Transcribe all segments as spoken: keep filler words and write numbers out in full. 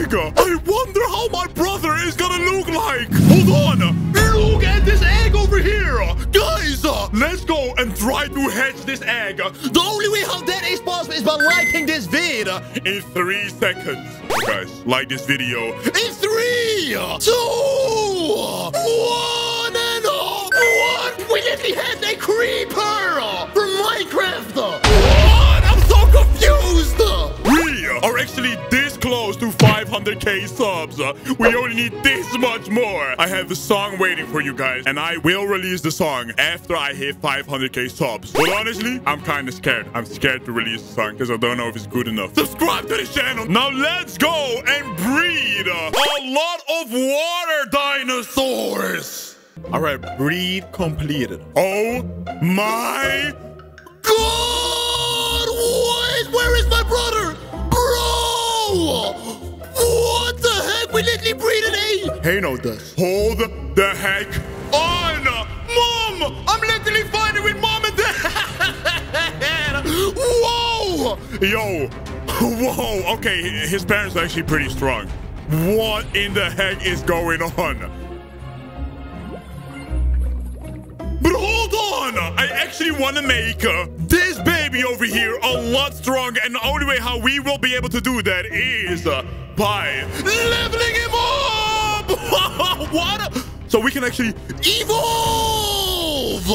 egg. I wonder how my brother is gonna look like. Hold on. Look at this egg over here. Guys, uh, let's go and try to hatch this egg. The only way how that is possible is by liking this vid in three seconds. Guys, like this video in three, two, one, and uh, what? We literally had a creeper from Minecraft. What? I'm so confused. We are actually this close to five hundred K subs. We only need this much more. I have the song waiting for you guys, and I will release the song after I hit five hundred K subs. But honestly, I'm kind of scared. I'm scared to release the song because I don't know if it's good enough. Subscribe to this channel. Now let's go and breed a lot of water dinosaurs. All right, breed completed. Oh my God! What? Where is my brother? Bro! What the heck? We literally breeded a... Hey, no, this. Hold the heck on! Mom! I'm literally fighting with mom and dad! Whoa! Yo! Whoa! Okay, his parents are actually pretty strong. What in the heck is going on? But hold on! I actually want to make uh, this baby over here a lot stronger, and the only way how we will be able to do that is uh, by leveling him up! What? So we can actually evolve!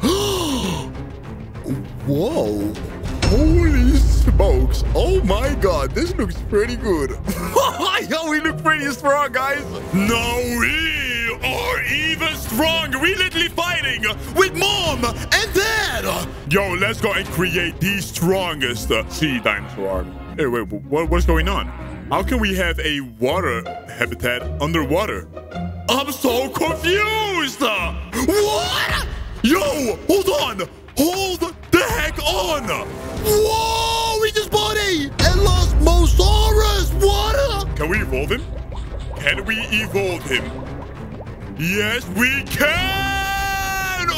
Whoa! Holy smokes! Oh my God, this looks pretty good. Yo, we look pretty strong, guys. No, we are even stronger. We literally fighting with mom and dad. Yo, let's go and create the strongest uh, sea dinosaur army. Hey, wait, what, what's going on? How can we have a water habitat underwater? I'm so confused. What? Yo, hold on. Hold the heck on. Whoa, we just bought a Elosmosaurus. What? Can we evolve him? Can we evolve him? Yes, we can!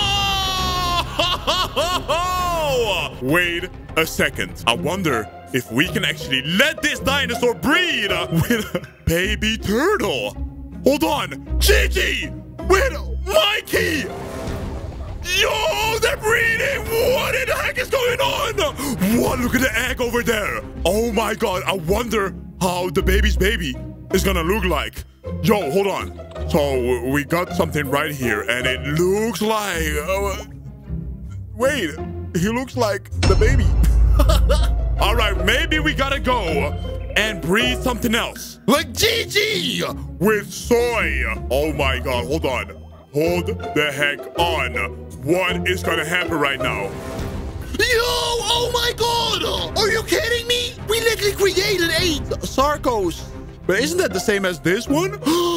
Oh! Wait a second. I wonder if we can actually let this dinosaur breed with a baby turtle. Hold on. Gigi! With Mikey! Yo, they're breeding! What in the heck is going on? What? Look at the egg over there. Oh my God. I wonder how the baby's baby is gonna look like. Yo, hold on. So we got something right here, and it looks like... Uh, wait, he looks like the baby. All right, maybe we gotta go and breed something else. Like Gigi with soy. Oh my God, hold on. Hold the heck on. What is gonna happen right now? Yo, oh my God. Are you kidding me? We literally created a Sarcos. But isn't that the same as this one?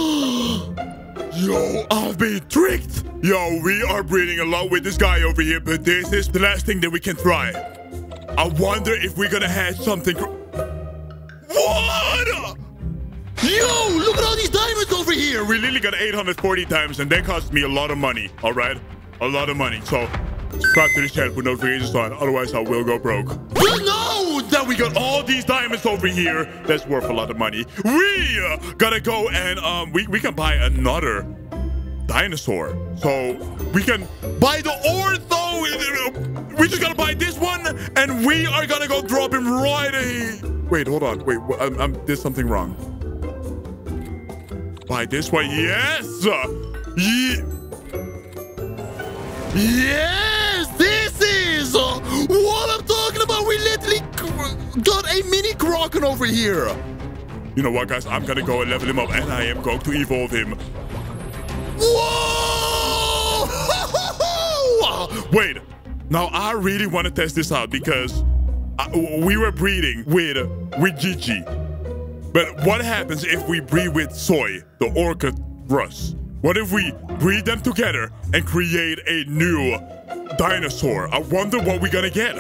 Yo, I've been tricked. Yo, we are breeding a lot with this guy over here, but this is the last thing that we can try. I wonder if we're gonna hatch something. What? Yo, look at all these diamonds over here. We literally got eight hundred forty times, and that cost me a lot of money. All right? A lot of money. So, subscribe to this channel, put notifications on. Otherwise, I will go broke. But no! That we got all these diamonds over here. That's worth a lot of money. We uh, gotta go and um, we, we can buy another dinosaur. So, we can buy the ortho. We just gotta buy this one, and we are gonna go drop him right a... Wait, hold on. Wait, I'm, I'm, there's something wrong. Buy this one. Yes! Yeah. Yes! This is uh, what I'm talking about. We literally got a mini Kraken over here. You know what, guys? I'm gonna go and level him up, and I am going to evolve him. Whoa! Wait. Now, I really want to test this out because I, we were breeding with, with Gigi. But what happens if we breed with Soy, the Orchid Russ? What if we breed them together and create a new dinosaur? I wonder what we're gonna get.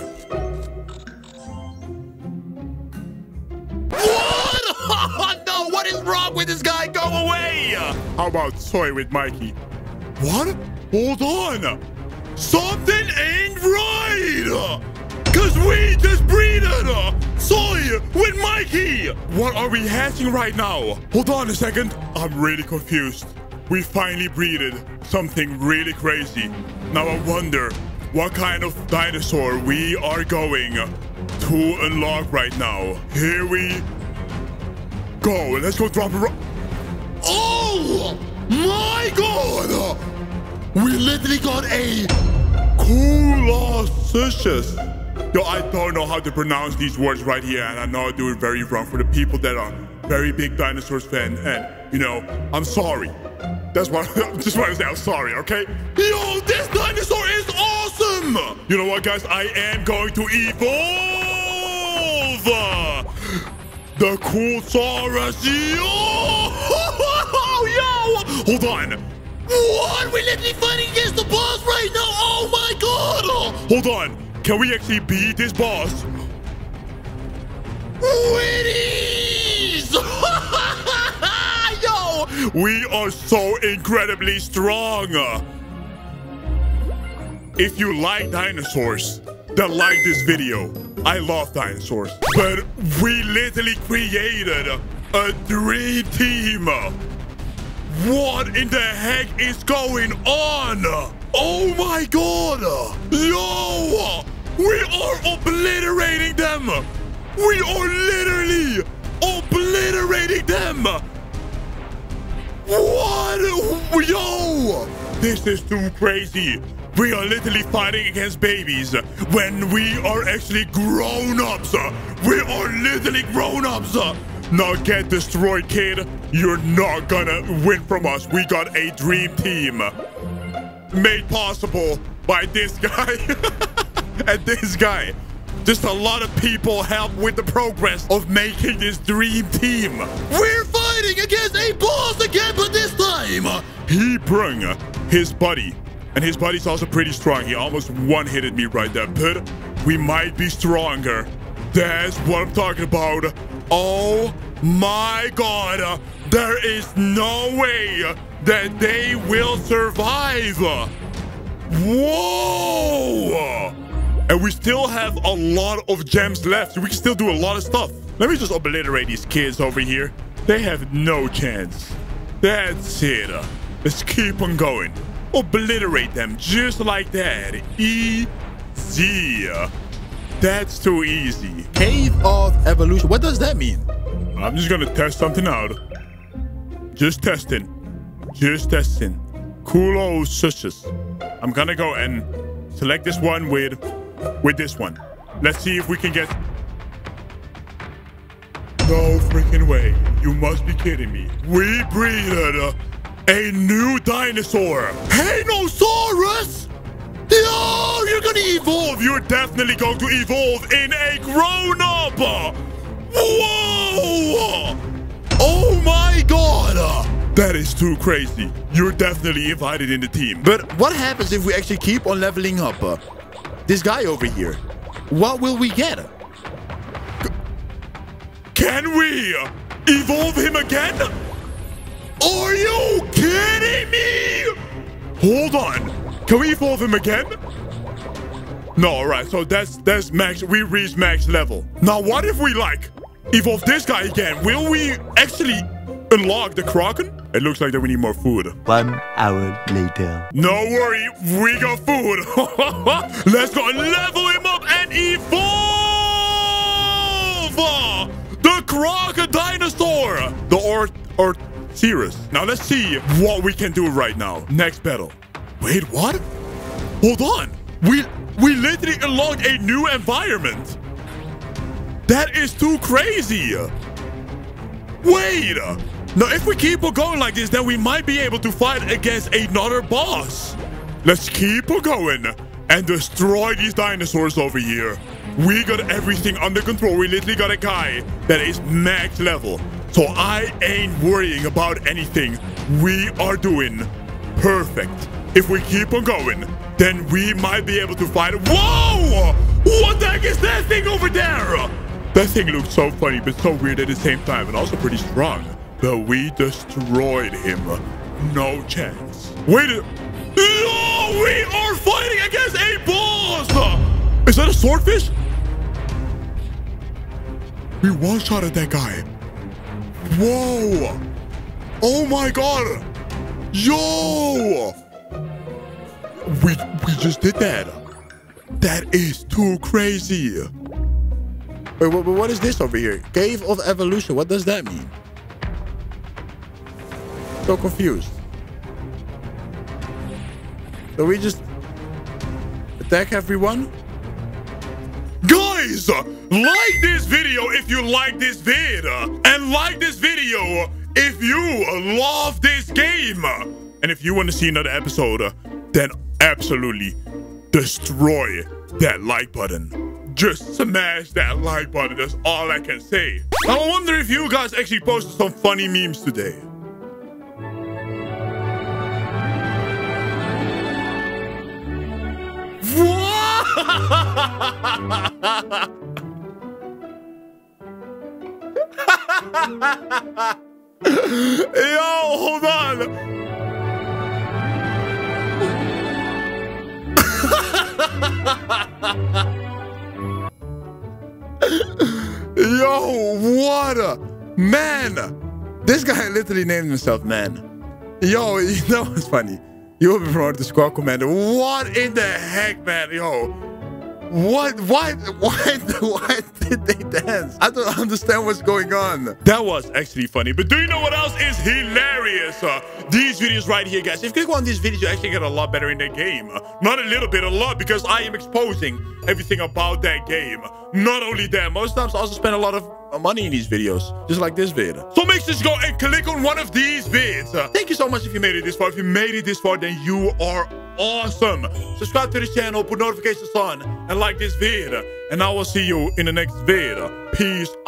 What? Oh, no, what is wrong with this guy? Go away! How about Soy with Mikey? What? Hold on. Something ain't right! Cause we just breeded Soy die with Mikey. What are we hatching right now? Hold on a second. I'm really confused. We finally breeded something really crazy. Now I wonder what kind of dinosaur we are going to unlock right now. Here we go. Let's go drop a rock. Oh my god! We literally got a Colossus. Yo, I don't know how to pronounce these words right here, and I know I do it very wrong for the people that are very big dinosaurs fan. And you know, I'm sorry. That's why I just want to say I'm sorry, okay? Yo, this dinosaur is awesome! You know what, guys? I am going to evolve the Coolsaurus. Yo! Yo! Hold on. What? We're literally fighting against the boss right now. Oh my god! Hold on. Can we actually beat this boss? With ease! Yo! We are so incredibly strong. If you like dinosaurs, then like this video. I love dinosaurs. But we literally created a dream team. What in the heck is going on? Oh my god! Yo! We are obliterating them! We are literally obliterating them! What? Yo! This is too crazy. We are literally fighting against babies when we are actually grown-ups. We are literally grown-ups. Now get destroyed, kid. You're not gonna win from us. We got a dream team. Made possible by this guy and this guy. Just a lot of people help with the progress of making this dream team. We're fighting against a boss again, but this time he brung his buddy. And his buddy's also pretty strong. He almost one-hitted me right there. But we might be stronger. That's what I'm talking about. Oh my god. There is no way that they will survive. Whoa! And we still have a lot of gems left. So we can still do a lot of stuff. Let me just obliterate these kids over here. They have no chance. That's it. Let's keep on going. Obliterate them just like that. Easy. That's too easy. Cave of Evolution. What does that mean? I'm just gonna test something out. Just testing. Just testing. Colossus. I'm gonna go and select this one with with this one. Let's see if we can get... No freaking way. You must be kidding me. We breeded a, a new dinosaur. Heinosaurus? Yo, you're gonna evolve. You're definitely going to evolve in a grown-up. Whoa! Oh my god! That is too crazy. You're definitely invited in the team. But what happens if we actually keep on leveling up? Uh, this guy over here. What will we get? Can we evolve him again? Are you kidding me? Hold on. Can we evolve him again? No, all right. So that's that's max. We reached max level. Now, what if we like evolve this guy again? Will we actually unlock the Kraken? It looks like that we need more food. One hour later. No worry, we got food. Let's go and level him up and evolve the Crocodinosaur, the or or Cirrus. Now let's see what we can do right now. Next battle. Wait, what? Hold on. We we literally unlocked a new environment. That is too crazy. Wait. Now, if we keep on going like this, then we might be able to fight against another boss. Let's keep on going and destroy these dinosaurs over here. We got everything under control. We literally got a guy that is max level. So I ain't worrying about anything. We are doing perfect. If we keep on going, then we might be able to fight. Whoa! What the heck is that thing over there? That thing looks so funny, but so weird at the same time, and also pretty strong. But we destroyed him. No chance. Wait a... No! We are fighting against a boss! Is that a swordfish? We one-shotted that guy. Whoa. Oh my god. Yo. We, we just did that. That is too crazy. Wait, what, what is this over here? Cave of Evolution. What does that mean? So confused. So we just attack everyone? Guys, like this video if you like this vid. And like this video if you love this game. And if you want to see another episode, then absolutely destroy that like button. Just smash that like button. That's all I can say. I wonder if you guys actually posted some funny memes today. Yo, hold on. Yo, what a man. This guy literally named himself Man. Yo, you know what's funny? You will be promoted to Squad Commander. What in the heck, man? Yo. What? Why? Why? Why did they dance? I don't understand what's going on. That was actually funny. But do you know what else is hilarious? Uh, these videos right here, guys. If you click on these videos, you actually get a lot better in the game. Uh, not a little bit, a lot, because I am exposing everything about that game. Not only that, most times I also spend a lot of money in these videos, just like this vid. So make sure to go and click on one of these vids. Uh, thank you so much if you made it this far. If you made it this far, then you are awesome. Subscribe to this channel, put notifications on, and like this vid. And I will see you in the next vid. Peace